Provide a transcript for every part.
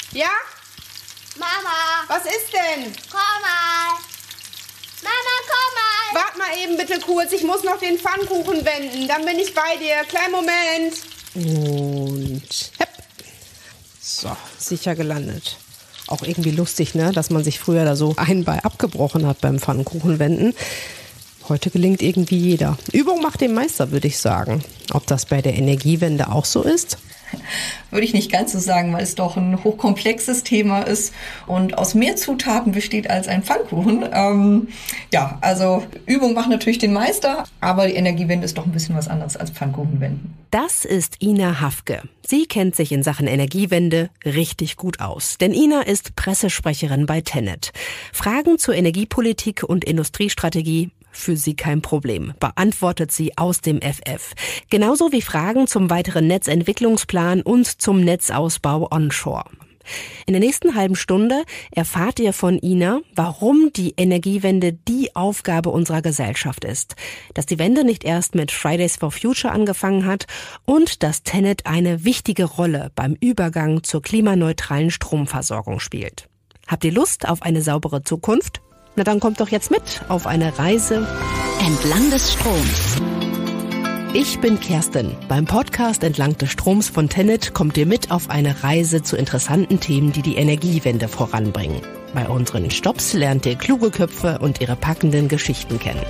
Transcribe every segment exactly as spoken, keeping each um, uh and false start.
Ja? Mama! Was ist denn? Komm mal! Mama, komm mal! Wart mal eben bitte kurz, ich muss noch den Pfannkuchen wenden, dann bin ich bei dir. Kleinen Moment. Und hepp. So, sicher gelandet. Auch irgendwie lustig, ne, dass man sich früher da so ein Bein abgebrochen hat beim Pfannkuchenwenden. Heute gelingt irgendwie jeder. Übung macht den Meister, würde ich sagen. Ob das bei der Energiewende auch so ist? Würde ich nicht ganz so sagen, weil es doch ein hochkomplexes Thema ist und aus mehr Zutaten besteht als ein Pfannkuchen. Ähm, ja, also Übung macht natürlich den Meister, aber die Energiewende ist doch ein bisschen was anderes als Pfannkuchenwenden. Das ist Ina Hafke. Sie kennt sich in Sachen Energiewende richtig gut aus. Denn Ina ist Pressesprecherin bei TenneT. Fragen zur Energiepolitik und Industriestrategie für sie kein Problem, beantwortet sie aus dem F F. Genauso wie Fragen zum weiteren Netzentwicklungsplan und zum Netzausbau onshore. In der nächsten halben Stunde erfahrt ihr von Ina, warum die Energiewende die Aufgabe unserer Gesellschaft ist, dass die Wende nicht erst mit Fridays for Future angefangen hat und dass TenneT eine wichtige Rolle beim Übergang zur klimaneutralen Stromversorgung spielt. Habt ihr Lust auf eine saubere Zukunft? Na dann kommt doch jetzt mit auf eine Reise entlang des Stroms. Ich bin Kerstin. Beim Podcast Entlang des Stroms von TenneT kommt ihr mit auf eine Reise zu interessanten Themen, die die Energiewende voranbringen. Bei unseren Stopps lernt ihr kluge Köpfe und ihre packenden Geschichten kennen.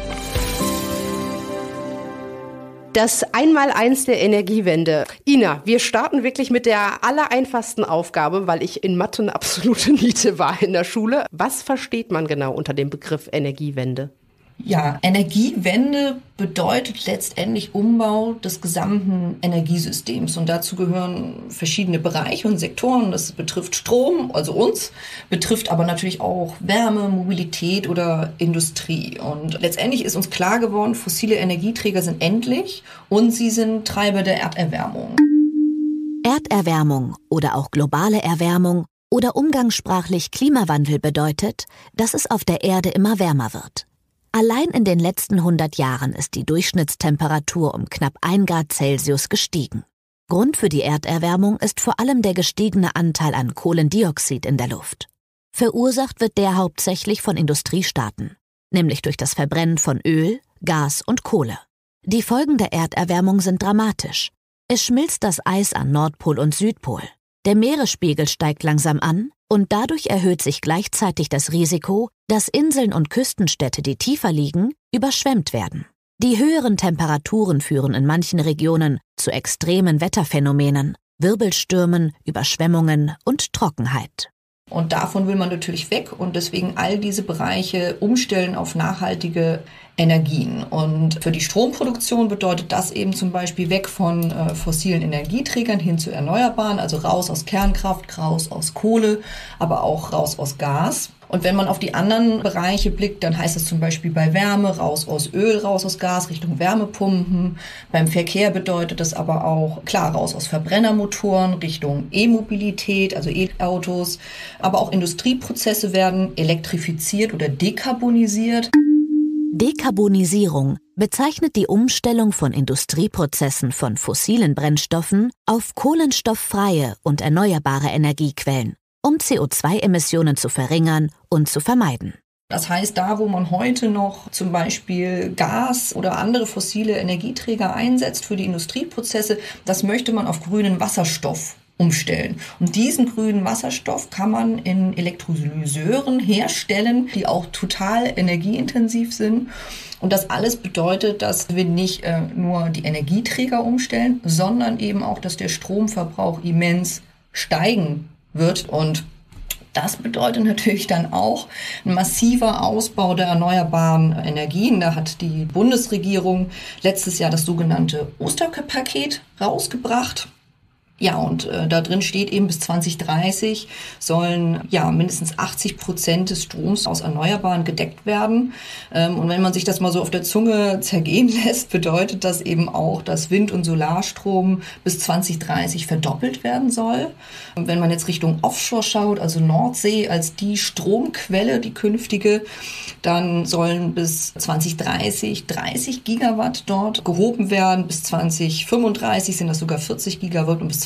Das Einmaleins der Energiewende. Ina, wir starten wirklich mit der allereinfachsten Aufgabe, weil ich in Mathe eine absolute Niete war in der Schule. Was versteht man genau unter dem Begriff Energiewende? Ja, Energiewende bedeutet letztendlich Umbau des gesamten Energiesystems. Und dazu gehören verschiedene Bereiche und Sektoren. Das betrifft Strom, also uns, betrifft aber natürlich auch Wärme, Mobilität oder Industrie. Und letztendlich ist uns klar geworden, fossile Energieträger sind endlich und sie sind Treiber der Erderwärmung. Erderwärmung oder auch globale Erwärmung oder umgangssprachlich Klimawandel bedeutet, dass es auf der Erde immer wärmer wird. Allein in den letzten hundert Jahren ist die Durchschnittstemperatur um knapp ein Grad Celsius gestiegen. Grund für die Erderwärmung ist vor allem der gestiegene Anteil an Kohlendioxid in der Luft. Verursacht wird der hauptsächlich von Industriestaaten, nämlich durch das Verbrennen von Öl, Gas und Kohle. Die Folgen der Erderwärmung sind dramatisch. Es schmilzt das Eis an Nordpol und Südpol. Der Meeresspiegel steigt langsam an und dadurch erhöht sich gleichzeitig das Risiko, dass Inseln und Küstenstädte, die tiefer liegen, überschwemmt werden. Die höheren Temperaturen führen in manchen Regionen zu extremen Wetterphänomenen, Wirbelstürmen, Überschwemmungen und Trockenheit. Und davon will man natürlich weg und deswegen all diese Bereiche umstellen auf nachhaltige Energien. Und für die Stromproduktion bedeutet das eben zum Beispiel weg von äh, fossilen Energieträgern hin zu Erneuerbaren, also raus aus Kernkraft, raus aus Kohle, aber auch raus aus Gas. Und wenn man auf die anderen Bereiche blickt, dann heißt es zum Beispiel bei Wärme raus aus Öl, raus aus Gas, Richtung Wärmepumpen. Beim Verkehr bedeutet das aber auch, klar, raus aus Verbrennermotoren, Richtung E-Mobilität, also E-Autos. Aber auch Industrieprozesse werden elektrifiziert oder dekarbonisiert. Dekarbonisierung bezeichnet die Umstellung von Industrieprozessen von fossilen Brennstoffen auf kohlenstofffreie und erneuerbare Energiequellen, um C O zwei Emissionen zu verringern und zu vermeiden. Das heißt, da wo man heute noch zum Beispiel Gas oder andere fossile Energieträger einsetzt für die Industrieprozesse, das möchte man auf grünen Wasserstoff umstellen. Und diesen grünen Wasserstoff kann man in Elektrolyseuren herstellen, die auch total energieintensiv sind. Und das alles bedeutet, dass wir nicht äh, nur die Energieträger umstellen, sondern eben auch, dass der Stromverbrauch immens steigen wird. Und das bedeutet natürlich dann auch ein massiver Ausbau der erneuerbaren Energien. Da hat die Bundesregierung letztes Jahr das sogenannte Osterpaket rausgebracht. Ja, und äh, da drin steht eben, bis zwanzig dreißig sollen ja mindestens achtzig Prozent des Stroms aus Erneuerbaren gedeckt werden. Ähm, und wenn man sich das mal so auf der Zunge zergehen lässt, bedeutet das eben auch, dass Wind- und Solarstrom bis zwanzig dreißig verdoppelt werden soll. Und wenn man jetzt Richtung Offshore schaut, also Nordsee als die Stromquelle, die künftige, dann sollen bis zwanzig dreißig dreißig Gigawatt dort gehoben werden. Bis zwanzig fünfunddreißig sind das sogar vierzig Gigawatt und bis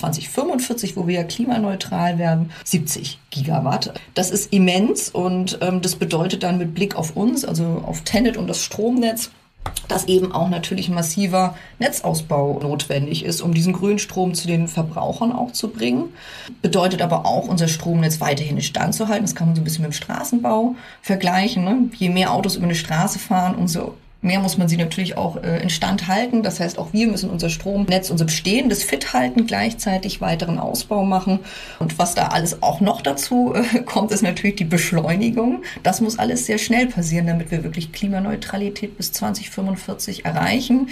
zwanzig fünfundvierzig, wo wir ja klimaneutral werden, siebzig Gigawatt. Das ist immens und ähm, das bedeutet dann mit Blick auf uns, also auf TenneT und das Stromnetz, dass eben auch natürlich massiver Netzausbau notwendig ist, um diesen grünen Strom zu den Verbrauchern auch zu bringen. Bedeutet aber auch, unser Stromnetz weiterhin in Stand zu halten. Das kann man so ein bisschen mit dem Straßenbau vergleichen, ne? Je mehr Autos über eine Straße fahren, umso mehr muss man sie natürlich auch äh, instand halten. Das heißt, auch wir müssen unser Stromnetz, unser bestehendes fit halten, gleichzeitig weiteren Ausbau machen. Und was da alles auch noch dazu äh, kommt, ist natürlich die Beschleunigung. Das muss alles sehr schnell passieren, damit wir wirklich Klimaneutralität bis zwanzig fünfundvierzig erreichen.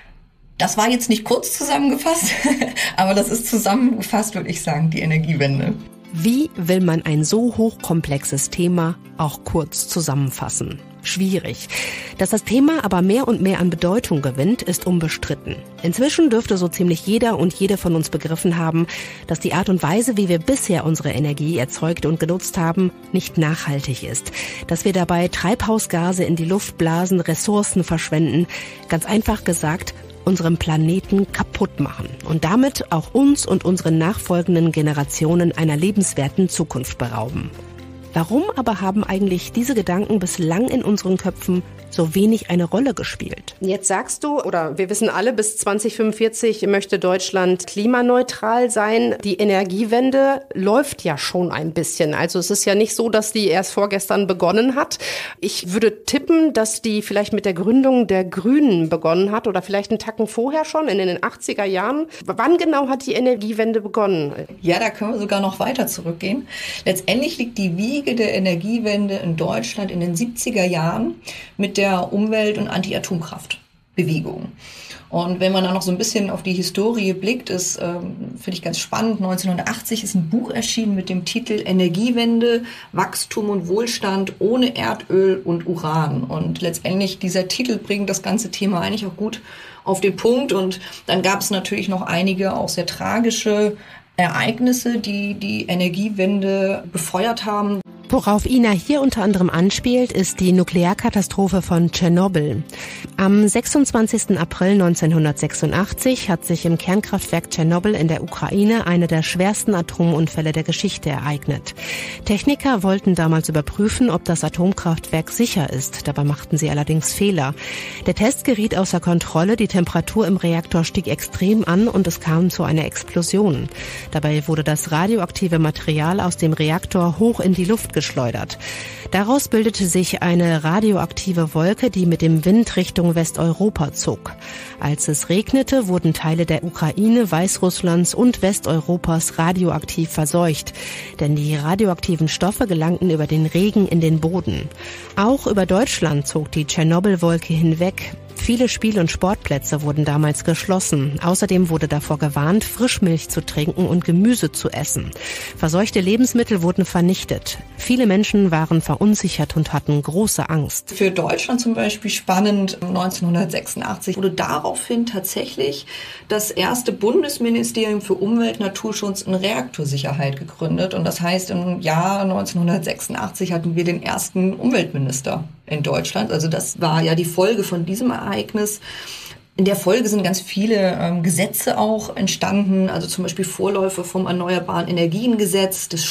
Das war jetzt nicht kurz zusammengefasst, aber das ist zusammengefasst, würde ich sagen, die Energiewende. Wie will man ein so hochkomplexes Thema auch kurz zusammenfassen? Schwierig. Dass das Thema aber mehr und mehr an Bedeutung gewinnt, ist unbestritten. Inzwischen dürfte so ziemlich jeder und jede von uns begriffen haben, dass die Art und Weise, wie wir bisher unsere Energie erzeugt und genutzt haben, nicht nachhaltig ist. Dass wir dabei Treibhausgase in die Luft blasen, Ressourcen verschwenden, ganz einfach gesagt, unseren Planeten kaputt machen und damit auch uns und unseren nachfolgenden Generationen einer lebenswerten Zukunft berauben. Warum aber haben eigentlich diese Gedanken bislang in unseren Köpfen so wenig eine Rolle gespielt? Jetzt sagst du, oder wir wissen alle, bis zwanzig fünfundvierzig möchte Deutschland klimaneutral sein. Die Energiewende läuft ja schon ein bisschen. Also es ist ja nicht so, dass die erst vorgestern begonnen hat. Ich würde tippen, dass die vielleicht mit der Gründung der Grünen begonnen hat oder vielleicht einen Tacken vorher schon, in den achtziger Jahren. Wann genau hat die Energiewende begonnen? Ja, da können wir sogar noch weiter zurückgehen. Letztendlich liegt die Wiege der Energiewende in Deutschland in den siebziger Jahren mit der Umwelt- und Anti-Atomkraft-Bewegung. Und wenn man da noch so ein bisschen auf die Historie blickt, ist, ähm, finde ich ganz spannend, neunzehnhundertachtzig ist ein Buch erschienen mit dem Titel Energiewende, Wachstum und Wohlstand ohne Erdöl und Uran. Und letztendlich dieser Titel bringt das ganze Thema eigentlich auch gut auf den Punkt. Und dann gab es natürlich noch einige auch sehr tragische Ereignisse, die die Energiewende befeuert haben. Worauf Ina hier unter anderem anspielt, ist die Nuklearkatastrophe von Tschernobyl. Am sechsundzwanzigsten April neunzehnhundertsechsundachtzig hat sich im Kernkraftwerk Tschernobyl in der Ukraine einer der schwersten Atomunfälle der Geschichte ereignet. Techniker wollten damals überprüfen, ob das Atomkraftwerk sicher ist. Dabei machten sie allerdings Fehler. Der Test geriet außer Kontrolle, die Temperatur im Reaktor stieg extrem an und es kam zu einer Explosion. Dabei wurde das radioaktive Material aus dem Reaktor hoch in die Luft geschleudert. Daraus bildete sich eine radioaktive Wolke, die mit dem Wind Richtung Westeuropa zog. Als es regnete, wurden Teile der Ukraine, Weißrusslands und Westeuropas radioaktiv verseucht, denn die radioaktiven Stoffe gelangten über den Regen in den Boden. Auch über Deutschland zog die Tschernobyl-Wolke hinweg. Viele Spiel- und Sportplätze wurden damals geschlossen. Außerdem wurde davor gewarnt, Frischmilch zu trinken und Gemüse zu essen. Verseuchte Lebensmittel wurden vernichtet. Viele Menschen waren verunsichert und hatten große Angst. Für Deutschland zum Beispiel spannend, neunzehnhundertsechsundachtzig wurde daraufhin tatsächlich das erste Bundesministerium für Umwelt, Naturschutz und Reaktorsicherheit gegründet. Und das heißt, im Jahr neunzehnhundertsechsundachtzig hatten wir den ersten Umweltminister in Deutschland. Also das war ja die Folge von diesem Ereignis. In der Folge sind ganz viele ähm, Gesetze auch entstanden, also zum Beispiel Vorläufer vom Erneuerbaren Energiengesetz, das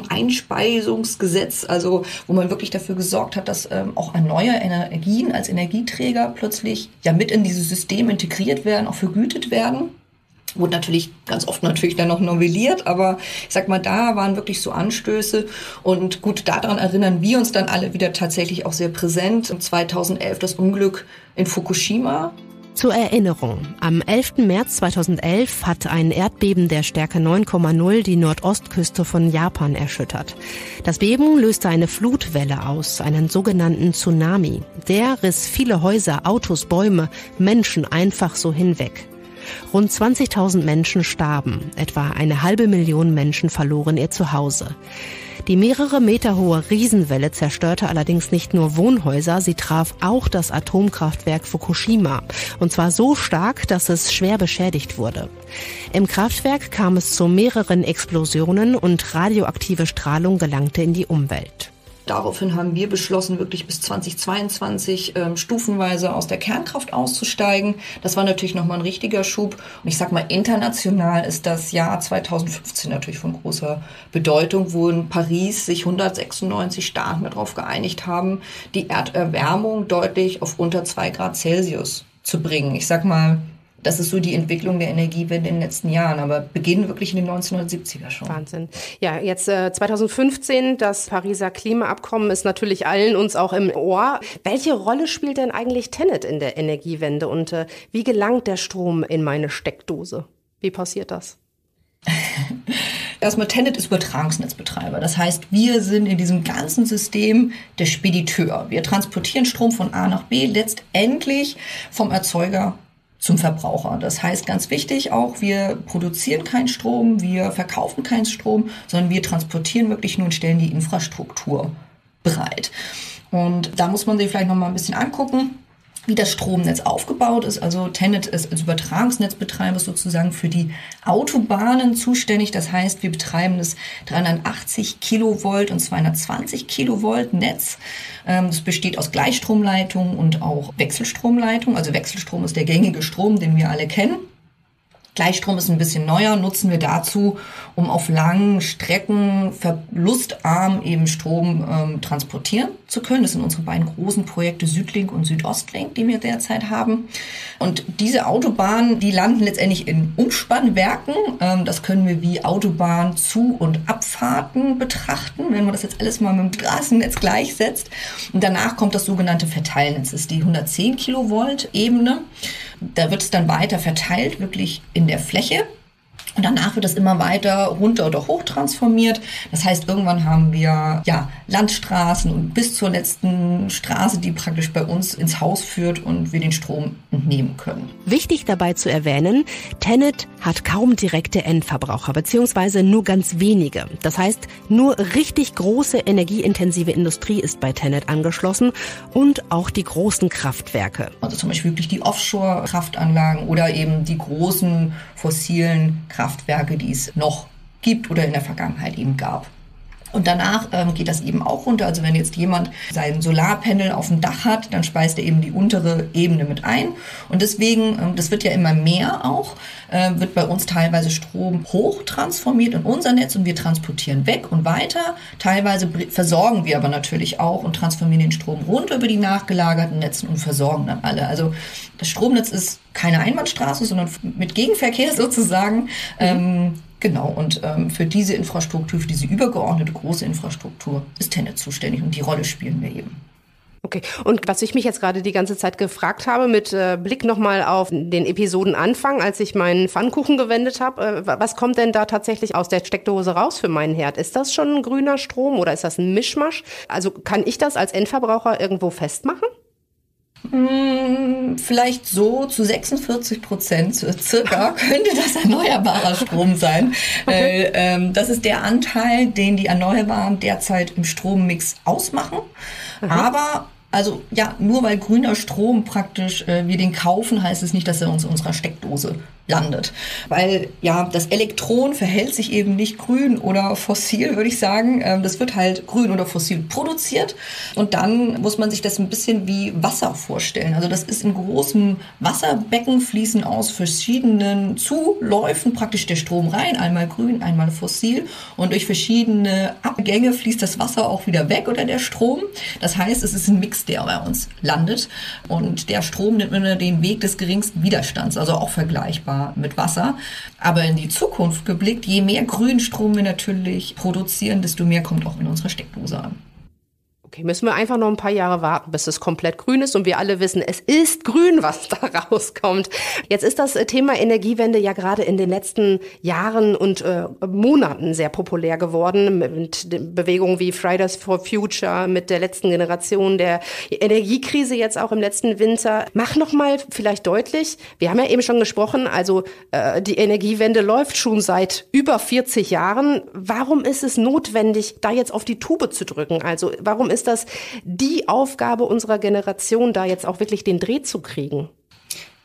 Stromeinspeisungsgesetz, also wo man wirklich dafür gesorgt hat, dass ähm, auch erneuerbare Energien als Energieträger plötzlich ja mit in dieses System integriert werden, auch vergütet werden. Wurde natürlich ganz oft natürlich dann noch novelliert, aber ich sag mal, da waren wirklich so Anstöße und gut, daran erinnern wir uns dann alle wieder tatsächlich auch sehr präsent. zweitausendelf das Unglück in Fukushima. Zur Erinnerung, am elften März zweitausendelf hat ein Erdbeben der Stärke neun Komma null die Nordostküste von Japan erschüttert. Das Beben löste eine Flutwelle aus, einen sogenannten Tsunami. Der riss viele Häuser, Autos, Bäume, Menschen einfach so hinweg. Rund zwanzigtausend Menschen starben, etwa eine halbe Million Menschen verloren ihr Zuhause. Die mehrere Meter hohe Riesenwelle zerstörte allerdings nicht nur Wohnhäuser, sie traf auch das Atomkraftwerk Fukushima. Und zwar so stark, dass es schwer beschädigt wurde. Im Kraftwerk kam es zu mehreren Explosionen und radioaktive Strahlung gelangte in die Umwelt. Daraufhin haben wir beschlossen, wirklich bis zweitausendzweiundzwanzig ähm, stufenweise aus der Kernkraft auszusteigen. Das war natürlich nochmal ein richtiger Schub. Und ich sag mal, international ist das Jahr zweitausendfünfzehn natürlich von großer Bedeutung, wo in Paris sich hundertsechsundneunzig Staaten darauf geeinigt haben, die Erderwärmung deutlich auf unter zwei Grad Celsius zu bringen. Ich sag mal, das ist so die Entwicklung der Energiewende in den letzten Jahren, aber beginnen wirklich in den neunzehnhundertsiebziger schon. Wahnsinn. Ja, jetzt äh, zweitausendfünfzehn, das Pariser Klimaabkommen ist natürlich allen uns auch im Ohr. Welche Rolle spielt denn eigentlich TenneT in der Energiewende und äh, wie gelangt der Strom in meine Steckdose? Wie passiert das? Erstmal, TenneT ist Übertragungsnetzbetreiber. Das heißt, wir sind in diesem ganzen System der Spediteur. Wir transportieren Strom von A nach B, letztendlich vom Erzeuger zum Verbraucher. Das heißt, ganz wichtig auch, wir produzieren keinen Strom, wir verkaufen keinen Strom, sondern wir transportieren wirklich nur und stellen die Infrastruktur bereit. Und da muss man sich vielleicht noch mal ein bisschen angucken, wie das Stromnetz aufgebaut ist. Also TenneT ist als Übertragungsnetzbetreiber sozusagen für die Autobahnen zuständig. Das heißt, wir betreiben das dreihundertachtzig Kilovolt und zweihundertzwanzig Kilovolt Netz. Das besteht aus Gleichstromleitungen und auch Wechselstromleitungen. Also Wechselstrom ist der gängige Strom, den wir alle kennen. Gleichstrom ist ein bisschen neuer, nutzen wir dazu, um auf langen Strecken verlustarm eben Strom ähm, transportieren zu können. Das sind unsere beiden großen Projekte Südlink und Südostlink, die wir derzeit haben. Und diese Autobahnen, die landen letztendlich in Umspannwerken. Ähm, das können wir wie Autobahnzu- und Abfahrten betrachten, wenn man das jetzt alles mal mit dem Straßennetz gleichsetzt. Und danach kommt das sogenannte Verteilnetz, das ist die hundertzehn Kilovolt Ebene. Da wird es dann weiter verteilt, wirklich in der Fläche. Und danach wird es immer weiter runter oder hoch transformiert. Das heißt, irgendwann haben wir ja Landstraßen und bis zur letzten Straße, die praktisch bei uns ins Haus führt und wir den Strom entnehmen können. Wichtig dabei zu erwähnen, TenneT hat kaum direkte Endverbraucher, beziehungsweise nur ganz wenige. Das heißt, nur richtig große energieintensive Industrie ist bei TenneT angeschlossen und auch die großen Kraftwerke. Also zum Beispiel wirklich die Offshore-Kraftanlagen oder eben die großen fossilen Kraftwerke, die es noch gibt oder in der Vergangenheit eben gab. Und danach ähm, geht das eben auch runter. Also wenn jetzt jemand sein Solarpanel auf dem Dach hat, dann speist er eben die untere Ebene mit ein. Und deswegen, ähm, das wird ja immer mehr auch, äh, wird bei uns teilweise Strom hoch transformiert in unser Netz und wir transportieren weg und weiter. Teilweise versorgen wir aber natürlich auch und transformieren den Strom runter über die nachgelagerten Netzen und versorgen dann alle. Also das Stromnetz ist keine Einbahnstraße, sondern mit Gegenverkehr sozusagen. Mhm. Ähm, Genau, und ähm, für diese Infrastruktur, für diese übergeordnete große Infrastruktur ist TenneT zuständig und die Rolle spielen wir eben. Okay, und was ich mich jetzt gerade die ganze Zeit gefragt habe, mit äh, Blick nochmal auf den Episodenanfang, als ich meinen Pfannkuchen gewendet habe, äh, was kommt denn da tatsächlich aus der Steckdose raus für meinen Herd? Ist das schon ein grüner Strom oder ist das ein Mischmasch? Also kann ich das als Endverbraucher irgendwo festmachen? Vielleicht so zu sechsundvierzig Prozent circa könnte das erneuerbarer Strom sein. Okay. Ähm, das ist der Anteil, den die Erneuerbaren derzeit im Strommix ausmachen. Mhm. Aber also ja, nur weil grüner Strom praktisch äh, wir den kaufen, heißt es nicht, dass er uns in unserer Steckdose landet. Weil ja, das Elektron verhält sich eben nicht grün oder fossil, würde ich sagen. Ähm, das wird halt grün oder fossil produziert. Und dann muss man sich das ein bisschen wie Wasser vorstellen. Also das ist in großem Wasserbecken, fließen aus verschiedenen Zuläufen praktisch der Strom rein. Einmal grün, einmal fossil. Und durch verschiedene Abgänge fließt das Wasser auch wieder weg oder der Strom. Das heißt, es ist ein Mix, der bei uns landet. Und der Strom nimmt immer den Weg des geringsten Widerstands, also auch vergleichbar mit Wasser. Aber in die Zukunft geblickt, je mehr Grünstrom wir natürlich produzieren, desto mehr kommt auch in unsere Steckdose an. Okay, müssen wir einfach noch ein paar Jahre warten, bis es komplett grün ist und wir alle wissen, es ist grün, was da rauskommt. Jetzt ist das Thema Energiewende ja gerade in den letzten Jahren und äh, Monaten sehr populär geworden, mit Bewegungen wie Fridays for Future, mit der letzten Generation, der Energiekrise jetzt auch im letzten Winter. Mach noch mal vielleicht deutlich, wir haben ja eben schon gesprochen, also äh, die Energiewende läuft schon seit über vierzig Jahren. Warum ist es notwendig, da jetzt auf die Tube zu drücken? Also warum ist das die Aufgabe unserer Generation, da jetzt auch wirklich den Dreh zu kriegen?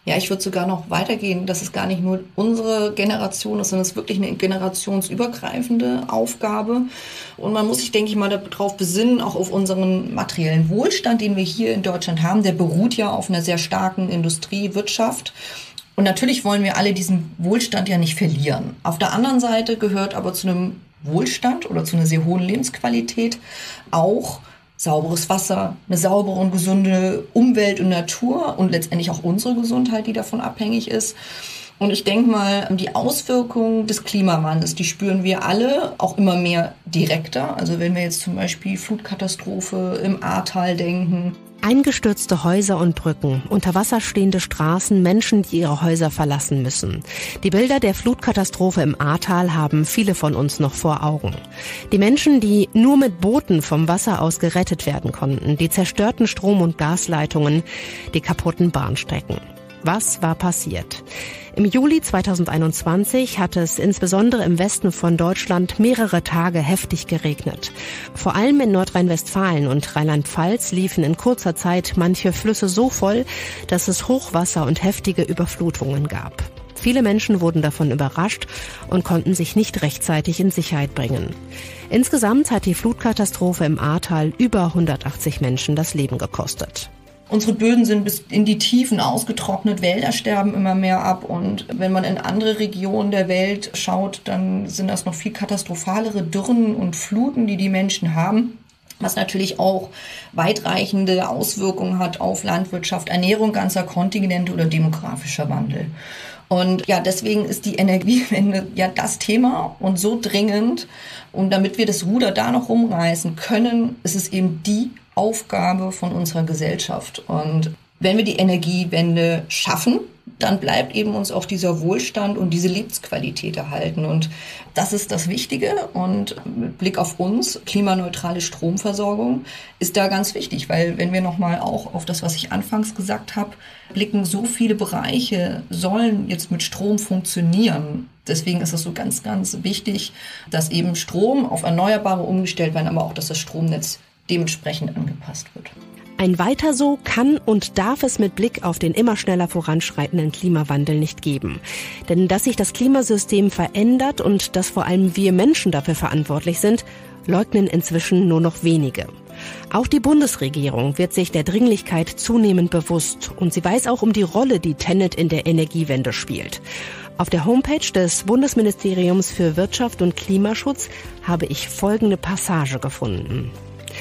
Ja, ich würde sogar noch weitergehen, dass es gar nicht nur unsere Generation ist, sondern es ist wirklich eine generationsübergreifende Aufgabe. Und man muss sich, denke ich mal, darauf besinnen, auch auf unseren materiellen Wohlstand, den wir hier in Deutschland haben. Der beruht ja auf einer sehr starken Industrie, Wirtschaft. Und natürlich wollen wir alle diesen Wohlstand ja nicht verlieren. Auf der anderen Seite gehört aber zu einem Wohlstand oder zu einer sehr hohen Lebensqualität auch sauberes Wasser, eine saubere und gesunde Umwelt und Natur und letztendlich auch unsere Gesundheit, die davon abhängig ist. Und ich denke mal, die Auswirkungen des Klimawandels, die spüren wir alle auch immer mehr direkter. Also wenn wir jetzt zum Beispiel Flutkatastrophe im Ahrtal denken. Eingestürzte Häuser und Brücken, unter Wasser stehende Straßen, Menschen, die ihre Häuser verlassen müssen. Die Bilder der Flutkatastrophe im Ahrtal haben viele von uns noch vor Augen. Die Menschen, die nur mit Booten vom Wasser aus gerettet werden konnten, die zerstörten Strom- und Gasleitungen, die kaputten Bahnstrecken. Was war passiert? Im Juli zweitausendeinundzwanzig hat es insbesondere im Westen von Deutschland mehrere Tage heftig geregnet. Vor allem in Nordrhein-Westfalen und Rheinland-Pfalz liefen in kurzer Zeit manche Flüsse so voll, dass es Hochwasser und heftige Überflutungen gab. Viele Menschen wurden davon überrascht und konnten sich nicht rechtzeitig in Sicherheit bringen. Insgesamt hat die Flutkatastrophe im Ahrtal über hundertachtzig Menschen das Leben gekostet. Unsere Böden sind bis in die Tiefen ausgetrocknet, Wälder sterben immer mehr ab und wenn man in andere Regionen der Welt schaut, dann sind das noch viel katastrophalere Dürren und Fluten, die die Menschen haben, was natürlich auch weitreichende Auswirkungen hat auf Landwirtschaft, Ernährung ganzer Kontinente oder demografischer Wandel. Und ja, deswegen ist die Energiewende ja das Thema und so dringend. Und damit wir das Ruder da noch rumreißen können, ist es eben die Aufgabe von unserer Gesellschaft. Und wenn wir die Energiewende schaffen, dann bleibt eben uns auch dieser Wohlstand und diese Lebensqualität erhalten. Und das ist das Wichtige. Und mit Blick auf uns, klimaneutrale Stromversorgung, ist da ganz wichtig. Weil wenn wir nochmal auch auf das, was ich anfangs gesagt habe, blicken, so viele Bereiche sollen jetzt mit Strom funktionieren. Deswegen ist es so ganz, ganz wichtig, dass eben Strom auf Erneuerbare umgestellt werden, aber auch, dass das Stromnetz dementsprechend angepasst wird. Ein Weiter so kann und darf es mit Blick auf den immer schneller voranschreitenden Klimawandel nicht geben. Denn dass sich das Klimasystem verändert und dass vor allem wir Menschen dafür verantwortlich sind, leugnen inzwischen nur noch wenige. Auch die Bundesregierung wird sich der Dringlichkeit zunehmend bewusst und sie weiß auch um die Rolle, die TenneT in der Energiewende spielt. Auf der Homepage des Bundesministeriums für Wirtschaft und Klimaschutz habe ich folgende Passage gefunden.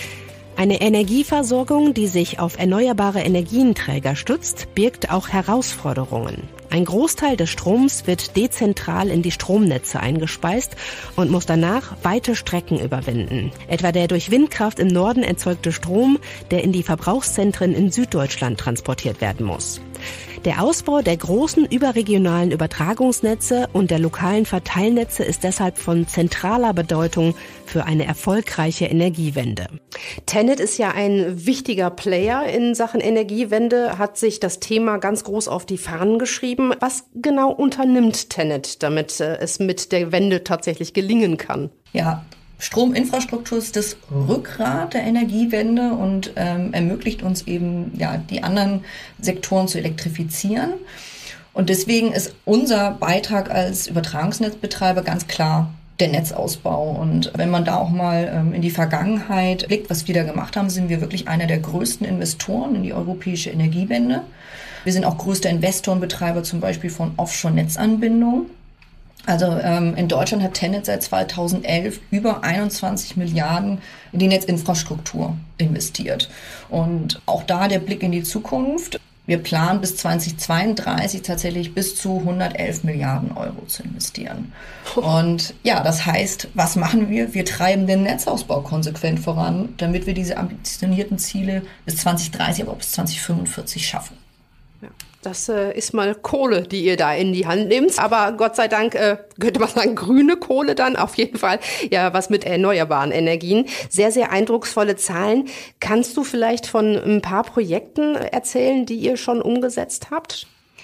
Eine Energieversorgung, die sich auf erneuerbare Energienträger stützt, birgt auch Herausforderungen. Ein Großteil des Stroms wird dezentral in die Stromnetze eingespeist und muss danach weite Strecken überwinden. Etwa der durch Windkraft im Norden erzeugte Strom, der in die Verbrauchszentren in Süddeutschland transportiert werden muss. Der Ausbau der großen überregionalen Übertragungsnetze und der lokalen Verteilnetze ist deshalb von zentraler Bedeutung für eine erfolgreiche Energiewende. TenneT ist ja ein wichtiger Player in Sachen Energiewende, hat sich das Thema ganz groß auf die Fahnen geschrieben. Was genau unternimmt TenneT, damit es mit der Wende tatsächlich gelingen kann? Ja, Strominfrastruktur ist das Rückgrat der Energiewende und ähm, ermöglicht uns eben, ja, die anderen Sektoren zu elektrifizieren. Und deswegen ist unser Beitrag als Übertragungsnetzbetreiber ganz klar der Netzausbau. Und wenn man da auch mal ähm, in die Vergangenheit blickt, was wir da gemacht haben, sind wir wirklich einer der größten Investoren in die europäische Energiewende. Wir sind auch größter Investor und Betreiber zum Beispiel von Offshore-Netzanbindungen. Also ähm, in Deutschland hat TenneT seit zweitausendelf über einundzwanzig Milliarden in die Netzinfrastruktur investiert. Und auch da der Blick in die Zukunft. Wir planen bis zweitausendzweiunddreißig tatsächlich bis zu hundertelf Milliarden Euro zu investieren. Und ja, das heißt, was machen wir? Wir treiben den Netzausbau konsequent voran, damit wir diese ambitionierten Ziele bis zweitausenddreißig, aber auch bis zweitausendfünfundvierzig schaffen. Ja. Das äh, ist mal Kohle, die ihr da in die Hand nehmt. Aber Gott sei Dank, äh, könnte man sagen, grüne Kohle dann auf jeden Fall. Ja, was mit erneuerbaren Energien. Sehr, sehr eindrucksvolle Zahlen. Kannst du vielleicht von ein paar Projekten erzählen, die ihr schon umgesetzt habt?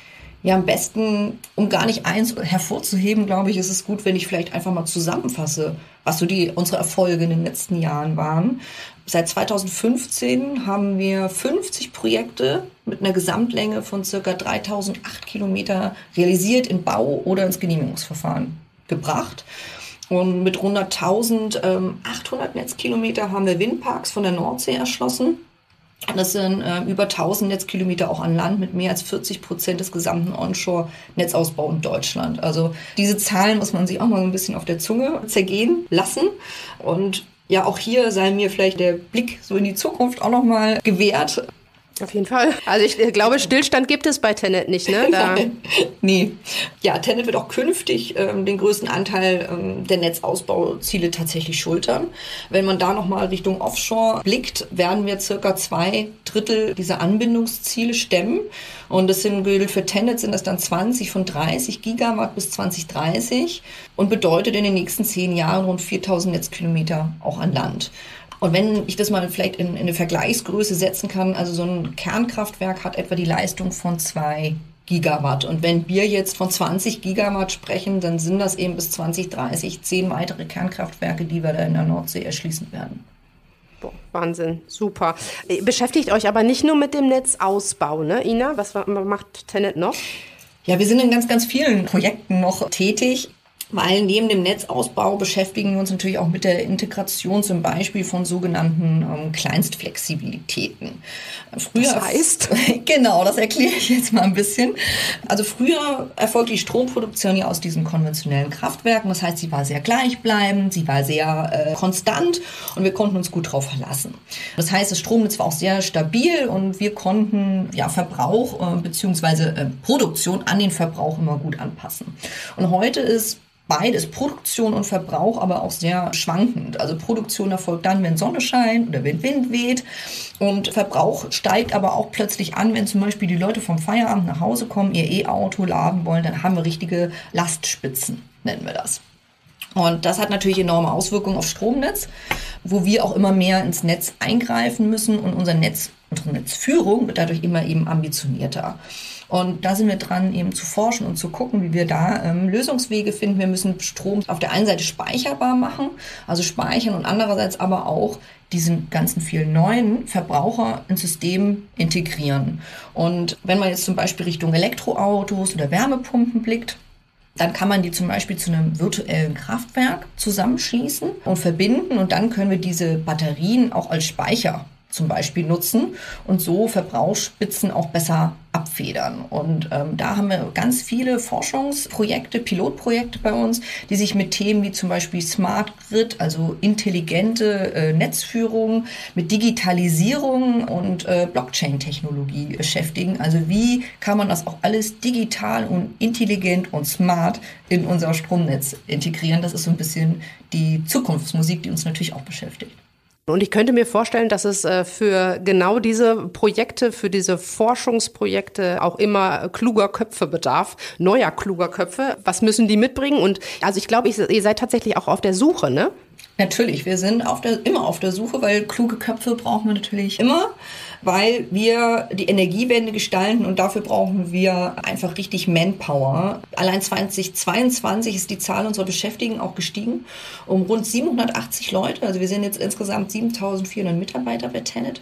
Ja, am besten, um gar nicht eins hervorzuheben, glaube ich, ist es gut, wenn ich vielleicht einfach mal zusammenfasse, was so die unsere Erfolge in den letzten Jahren waren. Seit zweitausendfünfzehn haben wir fünfzig Projekte mit einer Gesamtlänge von circa dreitausendacht Kilometer realisiert, in Bau oder ins Genehmigungsverfahren gebracht. Und mit rund eintausendachthundert Netzkilometer haben wir Windparks von der Nordsee erschlossen. Das sind äh, über tausend Netzkilometer auch an Land mit mehr als vierzig Prozent des gesamten Onshore-Netzausbaus in Deutschland. Also diese Zahlen muss man sich auch mal so ein bisschen auf der Zunge zergehen lassen. Und ja, auch hier sei mir vielleicht der Blick so in die Zukunft auch nochmal gewährt. Auf jeden Fall. Also ich glaube, Stillstand gibt es bei TenneT nicht, ne? Da nee. Ja, TenneT wird auch künftig ähm, den größten Anteil ähm, der Netzausbauziele tatsächlich schultern. Wenn man da nochmal Richtung Offshore blickt, werden wir circa zwei Drittel dieser Anbindungsziele stemmen. Und das sind, gilt für TenneT sind das dann zwanzig von dreißig Gigawatt bis zwanzig dreißig und bedeutet in den nächsten zehn Jahren rund viertausend Netzkilometer auch an Land. Und wenn ich das mal vielleicht in, in eine Vergleichsgröße setzen kann, also so ein Kernkraftwerk hat etwa die Leistung von zwei Gigawatt. Und wenn wir jetzt von zwanzig Gigawatt sprechen, dann sind das eben bis zwanzig dreißig zehn weitere Kernkraftwerke, die wir da in der Nordsee erschließen werden. Boah, Wahnsinn, super. Beschäftigt euch aber nicht nur mit dem Netzausbau, ne, Ina? Was macht TenneT noch? Ja, wir sind in ganz, ganz vielen Projekten noch tätig. Weil neben dem Netzausbau beschäftigen wir uns natürlich auch mit der Integration zum Beispiel von sogenannten ähm, Kleinstflexibilitäten. Früher, das heißt? Genau, das erkläre ich jetzt mal ein bisschen. Also früher erfolgte die Stromproduktion ja aus diesen konventionellen Kraftwerken. Das heißt, sie war sehr gleichbleibend, sie war sehr äh, konstant und wir konnten uns gut drauf verlassen. Das heißt, das Stromnetz war auch sehr stabil und wir konnten ja Verbrauch äh, bzw. Äh, Produktion an den Verbrauch immer gut anpassen. Und heute ist beides, Produktion und Verbrauch, aber auch sehr schwankend. Also Produktion erfolgt dann, wenn Sonne scheint oder wenn Wind weht. Und Verbrauch steigt aber auch plötzlich an, wenn zum Beispiel die Leute vom Feierabend nach Hause kommen, ihr E-Auto laden wollen, dann haben wir richtige Lastspitzen, nennen wir das. Und das hat natürlich enorme Auswirkungen aufs Stromnetz, wo wir auch immer mehr ins Netz eingreifen müssen und unser Netz, unsere Netzführung wird dadurch immer eben ambitionierter. Und da sind wir dran, eben zu forschen und zu gucken, wie wir da ähm, Lösungswege finden. Wir müssen Strom auf der einen Seite speicherbar machen, also speichern und andererseits aber auch diesen ganzen vielen neuen Verbraucher ins System integrieren. Und wenn man jetzt zum Beispiel Richtung Elektroautos oder Wärmepumpen blickt, dann kann man die zum Beispiel zu einem virtuellen Kraftwerk zusammenschließen und verbinden und dann können wir diese Batterien auch als Speicher zum Beispiel nutzen und so Verbrauchsspitzen auch besser abfedern. Und ähm, da haben wir ganz viele Forschungsprojekte, Pilotprojekte bei uns, die sich mit Themen wie zum Beispiel Smart Grid, also intelligente äh, Netzführung, mit Digitalisierung und äh, Blockchain-Technologie beschäftigen. Also wie kann man das auch alles digital und intelligent und smart in unser Stromnetz integrieren? Das ist so ein bisschen die Zukunftsmusik, die uns natürlich auch beschäftigt. Und ich könnte mir vorstellen, dass es für genau diese Projekte, für diese Forschungsprojekte auch immer kluger Köpfe bedarf, neuer kluger Köpfe. Was müssen die mitbringen? Und also ich glaube, ihr seid tatsächlich auch auf der Suche, ne? Natürlich, wir sind auf der, immer auf der Suche, weil kluge Köpfe brauchen wir natürlich immer, weil wir die Energiewende gestalten und dafür brauchen wir einfach richtig Manpower. Allein zweitausendzweiundzwanzig ist die Zahl unserer Beschäftigten auch gestiegen um rund siebenhundertachtzig Leute. Also wir sind jetzt insgesamt siebentausendvierhundert Mitarbeiter bei TenneT.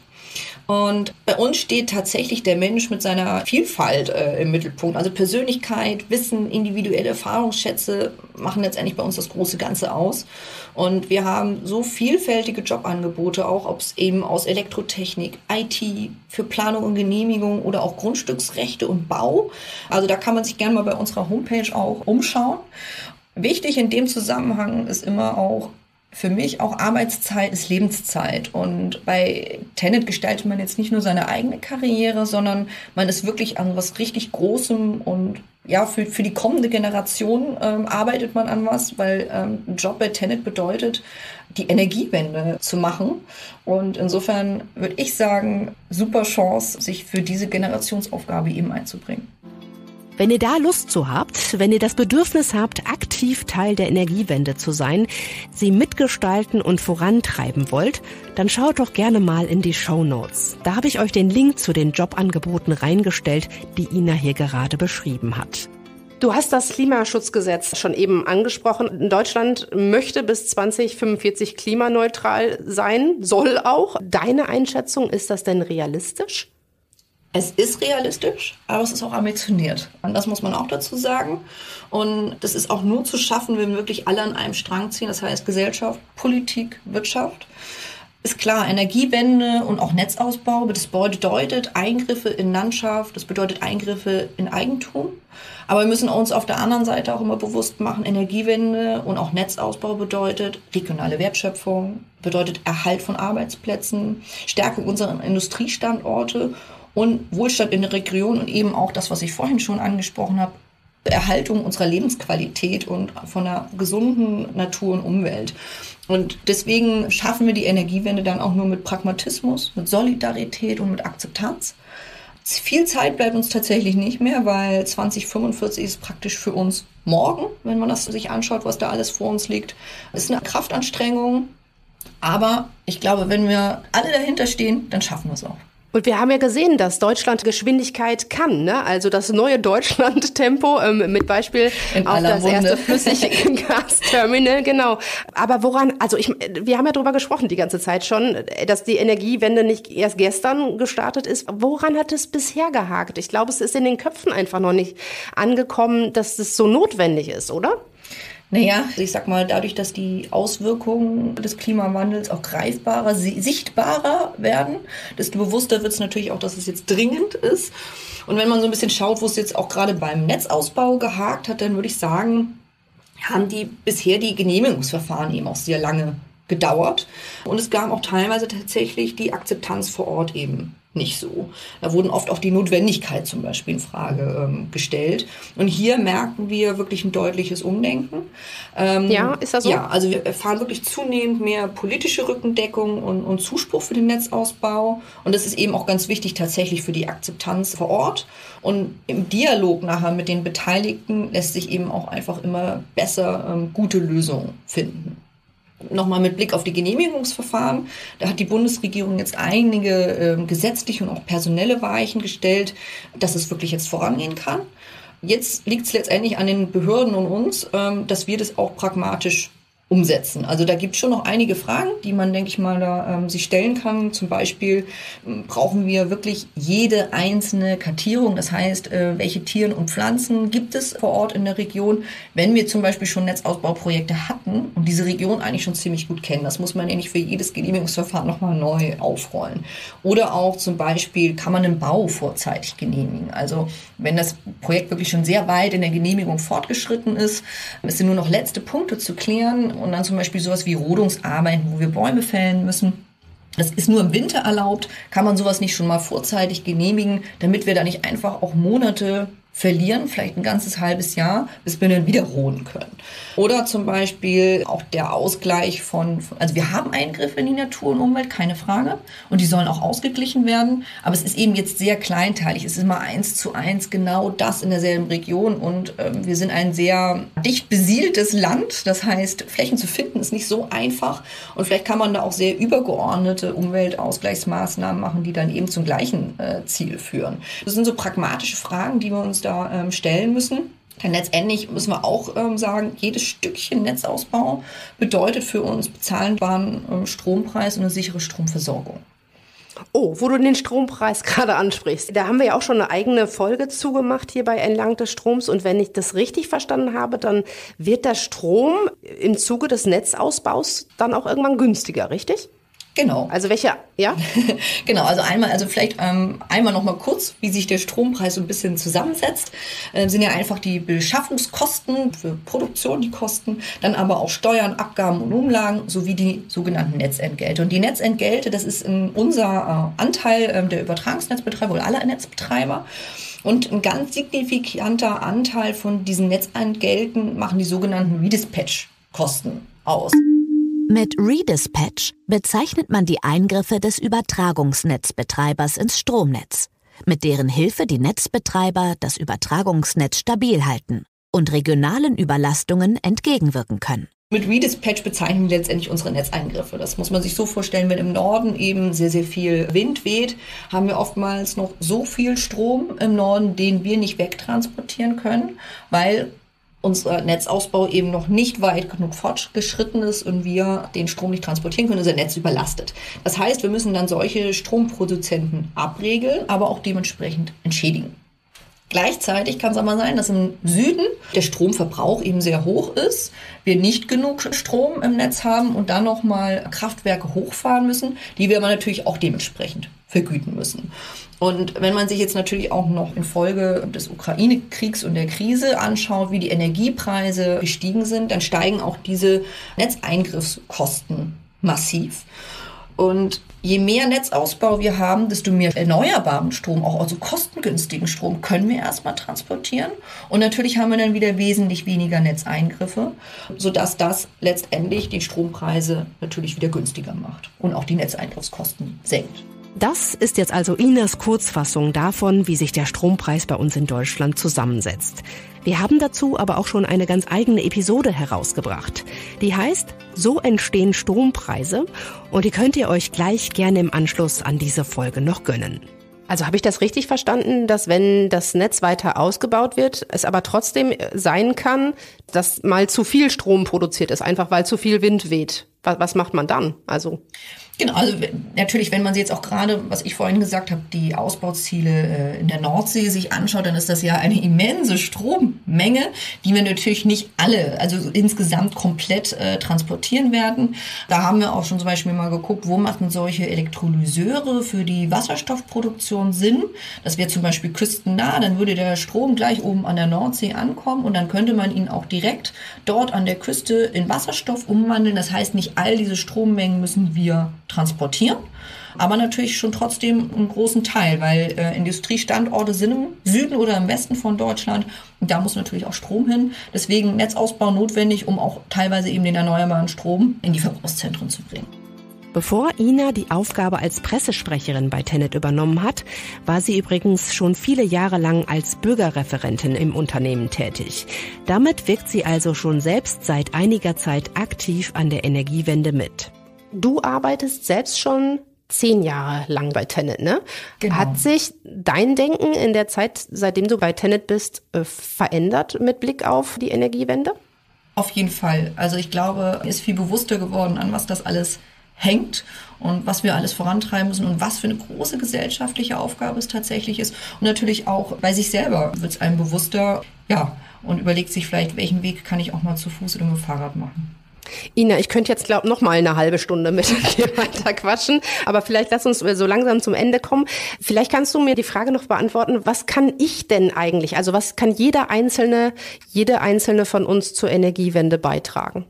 Und bei uns steht tatsächlich der Mensch mit seiner Vielfalt äh, im Mittelpunkt. Also Persönlichkeit, Wissen, individuelle Erfahrungsschätze machen letztendlich bei uns das große Ganze aus. Und wir haben so vielfältige Jobangebote, auch ob es eben aus Elektrotechnik, I T, für Planung und Genehmigung oder auch Grundstücksrechte und Bau. Also da kann man sich gerne mal bei unserer Homepage auch umschauen. Wichtig in dem Zusammenhang ist immer auch, für mich auch Arbeitszeit ist Lebenszeit und bei TenneT gestaltet man jetzt nicht nur seine eigene Karriere, sondern man ist wirklich an was richtig Großem und ja, für, für die kommende Generation ähm, arbeitet man an was, weil ähm, ein Job bei TenneT bedeutet, die Energiewende zu machen und insofern würde ich sagen, super Chance, sich für diese Generationsaufgabe eben einzubringen. Wenn ihr da Lust zu habt, wenn ihr das Bedürfnis habt, aktiv Teil der Energiewende zu sein, sie mitgestalten und vorantreiben wollt, dann schaut doch gerne mal in die Shownotes. Da habe ich euch den Link zu den Jobangeboten reingestellt, die Ina hier gerade beschrieben hat. Du hast das Klimaschutzgesetz schon eben angesprochen. Deutschland möchte bis zwanzig fünfundvierzig klimaneutral sein, soll auch. Deine Einschätzung, ist das denn realistisch? Es ist realistisch, aber es ist auch ambitioniert. Und das muss man auch dazu sagen. Und das ist auch nur zu schaffen, wenn wir wirklich alle an einem Strang ziehen. Das heißt Gesellschaft, Politik, Wirtschaft. Ist klar, Energiewende und auch Netzausbau, das bedeutet Eingriffe in Landschaft, das bedeutet Eingriffe in Eigentum. Aber wir müssen uns auf der anderen Seite auch immer bewusst machen, Energiewende und auch Netzausbau bedeutet regionale Wertschöpfung, bedeutet Erhalt von Arbeitsplätzen, Stärkung unserer Industriestandorte und Wohlstand in der Region und eben auch das, was ich vorhin schon angesprochen habe, Erhaltung unserer Lebensqualität und von einer gesunden Natur und Umwelt. Und deswegen schaffen wir die Energiewende dann auch nur mit Pragmatismus, mit Solidarität und mit Akzeptanz. Viel Zeit bleibt uns tatsächlich nicht mehr, weil zwanzig fünfundvierzig ist praktisch für uns morgen, wenn man das sich anschaut, was da alles vor uns liegt. Es ist eine Kraftanstrengung, aber ich glaube, wenn wir alle dahinter stehen, dann schaffen wir es auch. Und wir haben ja gesehen, dass Deutschland Geschwindigkeit kann, ne? Also das neue Deutschland-Tempo ähm, mit Beispiel in auf das Munde. erste Flüssiggasterminal, genau. Aber woran, also ich, wir haben ja drüber gesprochen die ganze Zeit schon, dass die Energiewende nicht erst gestern gestartet ist. Woran hat es bisher gehakt? Ich glaube, es ist in den Köpfen einfach noch nicht angekommen, dass es so notwendig ist, oder? Naja, ich sag mal, dadurch, dass die Auswirkungen des Klimawandels auch greifbarer, sichtbarer werden, desto bewusster wird es natürlich auch, dass es jetzt dringend ist. Und wenn man so ein bisschen schaut, wo es jetzt auch gerade beim Netzausbau gehakt hat, dann würde ich sagen, haben die bisher die Genehmigungsverfahren eben auch sehr lange gedauert. Und es gab auch teilweise tatsächlich die Akzeptanz vor Ort eben nicht so. Da wurden oft auch die Notwendigkeit zum Beispiel in Frage ähm, gestellt. Und hier merken wir wirklich ein deutliches Umdenken. Ähm, ja, ist das so? Ja, also wir erfahren wirklich zunehmend mehr politische Rückendeckung und, und Zuspruch für den Netzausbau. Und das ist eben auch ganz wichtig tatsächlich für die Akzeptanz vor Ort. Und im Dialog nachher mit den Beteiligten lässt sich eben auch einfach immer besser ähm, gute Lösungen finden. Nochmal mit Blick auf die Genehmigungsverfahren. Da hat die Bundesregierung jetzt einige äh, gesetzliche und auch personelle Weichen gestellt, dass es wirklich jetzt vorangehen kann. Jetzt liegt es letztendlich an den Behörden und uns, ähm, dass wir das auch pragmatisch umsetzen. Also da gibt es schon noch einige Fragen, die man, denke ich mal, da ähm, sich stellen kann. Zum Beispiel ähm, brauchen wir wirklich jede einzelne Kartierung. Das heißt, äh, welche Tieren und Pflanzen gibt es vor Ort in der Region? Wenn wir zum Beispiel schon Netzausbauprojekte hatten und diese Region eigentlich schon ziemlich gut kennen, das muss man ja nicht für jedes Genehmigungsverfahren nochmal neu aufrollen. Oder auch zum Beispiel, kann man einen Bau vorzeitig genehmigen? Also wenn das Projekt wirklich schon sehr weit in der Genehmigung fortgeschritten ist, es sind nur noch letzte Punkte zu klären. Und dann zum Beispiel sowas wie Rodungsarbeiten, wo wir Bäume fällen müssen. Das ist nur im Winter erlaubt. Kann man sowas nicht schon mal vorzeitig genehmigen, damit wir da nicht einfach auch Monate verlieren, vielleicht ein ganzes halbes Jahr, bis wir dann wieder roden können. Oder zum Beispiel auch der Ausgleich von, also wir haben Eingriffe in die Natur und Umwelt, keine Frage, und die sollen auch ausgeglichen werden, aber es ist eben jetzt sehr kleinteilig, es ist immer eins zu eins genau das in derselben Region und ähm, wir sind ein sehr dicht besiedeltes Land, das heißt, Flächen zu finden ist nicht so einfach und vielleicht kann man da auch sehr übergeordnete Umweltausgleichsmaßnahmen machen, die dann eben zum gleichen äh, Ziel führen. Das sind so pragmatische Fragen, die wir uns da ähm, stellen müssen. Denn letztendlich müssen wir auch ähm, sagen, jedes Stückchen Netzausbau bedeutet für uns bezahlbaren ähm, Strompreis und eine sichere Stromversorgung. Oh, wo du den Strompreis gerade ansprichst. Da haben wir ja auch schon eine eigene Folge zugemacht hier bei Entlang des Stroms. Und wenn ich das richtig verstanden habe, dann wird der Strom im Zuge des Netzausbaus dann auch irgendwann günstiger, richtig? Genau. Also welche, ja? Genau, also einmal, also vielleicht ähm, einmal noch mal kurz, wie sich der Strompreis so ein bisschen zusammensetzt. Äh, sind ja einfach die Beschaffungskosten für Produktion, die Kosten, dann aber auch Steuern, Abgaben und Umlagen sowie die sogenannten Netzentgelte. Und die Netzentgelte, das ist in unser äh, Anteil äh, der Übertragungsnetzbetreiber oder aller Netzbetreiber. Und ein ganz signifikanter Anteil von diesen Netzentgelten machen die sogenannten Redispatch-Kosten aus. Mit Redispatch bezeichnet man die Eingriffe des Übertragungsnetzbetreibers ins Stromnetz. mit deren Hilfe die Netzbetreiber das Übertragungsnetz stabil halten und regionalen Überlastungen entgegenwirken können. Mit Redispatch bezeichnen wir letztendlich unsere Netzeingriffe. Das muss man sich so vorstellen, wenn im Norden eben sehr, sehr viel Wind weht, haben wir oftmals noch so viel Strom im Norden, den wir nicht wegtransportieren können, weil unser Netzausbau eben noch nicht weit genug fortgeschritten ist und wir den Strom nicht transportieren können, unser Netz überlastet. Das heißt, wir müssen dann solche Stromproduzenten abregeln, aber auch dementsprechend entschädigen. Gleichzeitig kann es aber sein, dass im Süden der Stromverbrauch eben sehr hoch ist, wir nicht genug Strom im Netz haben und dann nochmal Kraftwerke hochfahren müssen, die wir aber natürlich auch dementsprechend vergüten müssen. Und wenn man sich jetzt natürlich auch noch infolge des Ukraine-Kriegs und der Krise anschaut, wie die Energiepreise gestiegen sind, dann steigen auch diese Netzeingriffskosten massiv. Und je mehr Netzausbau wir haben, desto mehr erneuerbaren Strom, auch also kostengünstigen Strom, können wir erstmal transportieren. Und natürlich haben wir dann wieder wesentlich weniger Netzeingriffe, sodass das letztendlich die Strompreise natürlich wieder günstiger macht und auch die Netzeingriffskosten senkt. Das ist jetzt also Inas Kurzfassung davon, wie sich der Strompreis bei uns in Deutschland zusammensetzt. Wir haben dazu aber auch schon eine ganz eigene Episode herausgebracht. Die heißt "So entstehen Strompreise" und die könnt ihr euch gleich gerne im Anschluss an diese Folge noch gönnen. Also habe ich das richtig verstanden, dass wenn das Netz weiter ausgebaut wird, es aber trotzdem sein kann, dass mal zu viel Strom produziert ist, einfach weil zu viel Wind weht? Was macht man dann? Also Genau, also natürlich, wenn man sich jetzt auch gerade, was ich vorhin gesagt habe, die Ausbauziele in der Nordsee sich anschaut, dann ist das ja eine immense Strommenge, die wir natürlich nicht alle, also insgesamt komplett äh, transportieren werden. Da haben wir auch schon zum Beispiel mal geguckt, wo machen solche Elektrolyseure für die Wasserstoffproduktion Sinn. Das wäre zum Beispiel küstennah, dann würde der Strom gleich oben an der Nordsee ankommen und dann könnte man ihn auch direkt dort an der Küste in Wasserstoff umwandeln. Das heißt, nicht all diese Strommengen müssen wir transportieren, aber natürlich schon trotzdem einen großen Teil, weil äh, Industriestandorte sind im Süden oder im Westen von Deutschland und da muss natürlich auch Strom hin. Deswegen Netzausbau notwendig, um auch teilweise eben den erneuerbaren Strom in die Verbrauchszentren zu bringen. Bevor Ina die Aufgabe als Pressesprecherin bei TenneT übernommen hat, war sie übrigens schon viele Jahre lang als Bürgerreferentin im Unternehmen tätig. Damit wirkt sie also schon selbst seit einiger Zeit aktiv an der Energiewende mit. Du arbeitest selbst schon zehn Jahre lang bei TenneT, ne? Genau. Hat sich dein Denken in der Zeit, seitdem du bei TenneT bist, verändert mit Blick auf die Energiewende? Auf jeden Fall. Also ich glaube, mir ist viel bewusster geworden, an was das alles hängt und was wir alles vorantreiben müssen und was für eine große gesellschaftliche Aufgabe es tatsächlich ist. Und natürlich auch bei sich selber wird es einem bewusster, ja, und überlegt sich vielleicht, welchen Weg kann ich auch mal zu Fuß oder mit dem Fahrrad machen. Ina, ich könnte jetzt, glaube ich, noch mal eine halbe Stunde mit dir weiter quatschen, aber vielleicht lass uns so langsam zum Ende kommen. Vielleicht kannst du mir die Frage noch beantworten, was kann ich denn eigentlich, also was kann jeder Einzelne, jede Einzelne von uns zur Energiewende beitragen?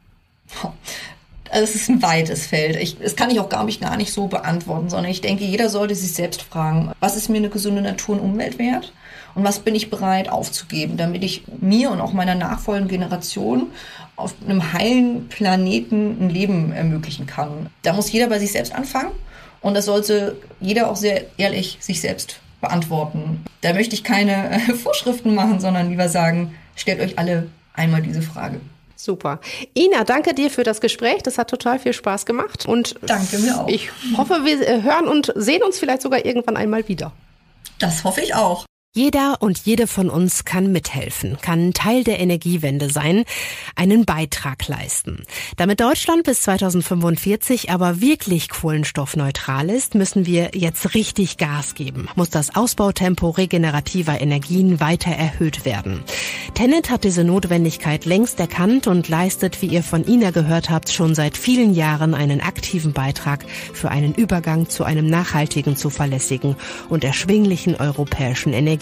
Also es ist ein weites Feld. Ich, das kann ich auch gar nicht, gar nicht so beantworten, sondern ich denke, jeder sollte sich selbst fragen, was ist mir eine gesunde Natur und Umwelt wert? Und was bin ich bereit aufzugeben, damit ich mir und auch meiner nachfolgenden Generation auf einem heilen Planeten ein Leben ermöglichen kann. Da muss jeder bei sich selbst anfangen und das sollte jeder auch sehr ehrlich sich selbst beantworten. Da möchte ich keine äh, Vorschriften machen, sondern lieber sagen, stellt euch alle einmal diese Frage. Super. Ina, danke dir für das Gespräch. Das hat total viel Spaß gemacht. Und danke mir auch. Ich hoffe, wir hören und sehen uns vielleicht sogar irgendwann einmal wieder. Das hoffe ich auch. Jeder und jede von uns kann mithelfen, kann Teil der Energiewende sein, einen Beitrag leisten. Damit Deutschland bis zweitausendfünfundvierzig aber wirklich kohlenstoffneutral ist, müssen wir jetzt richtig Gas geben. Muss das Ausbautempo regenerativer Energien weiter erhöht werden. TenneT hat diese Notwendigkeit längst erkannt und leistet, wie ihr von Ina gehört habt, schon seit vielen Jahren einen aktiven Beitrag für einen Übergang zu einem nachhaltigen, zuverlässigen und erschwinglichen europäischen Energiesystem.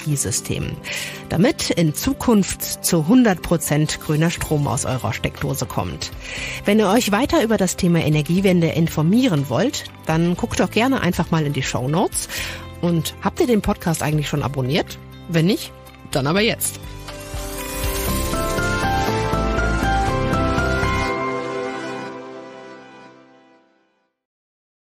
Damit in Zukunft zu hundert Prozent grüner Strom aus eurer Steckdose kommt. Wenn ihr euch weiter über das Thema Energiewende informieren wollt, dann guckt doch gerne einfach mal in die Shownotes. Und habt ihr den Podcast eigentlich schon abonniert? Wenn nicht, dann aber jetzt.